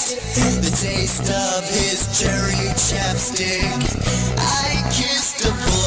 the taste of his cherry chapstick. I kissed a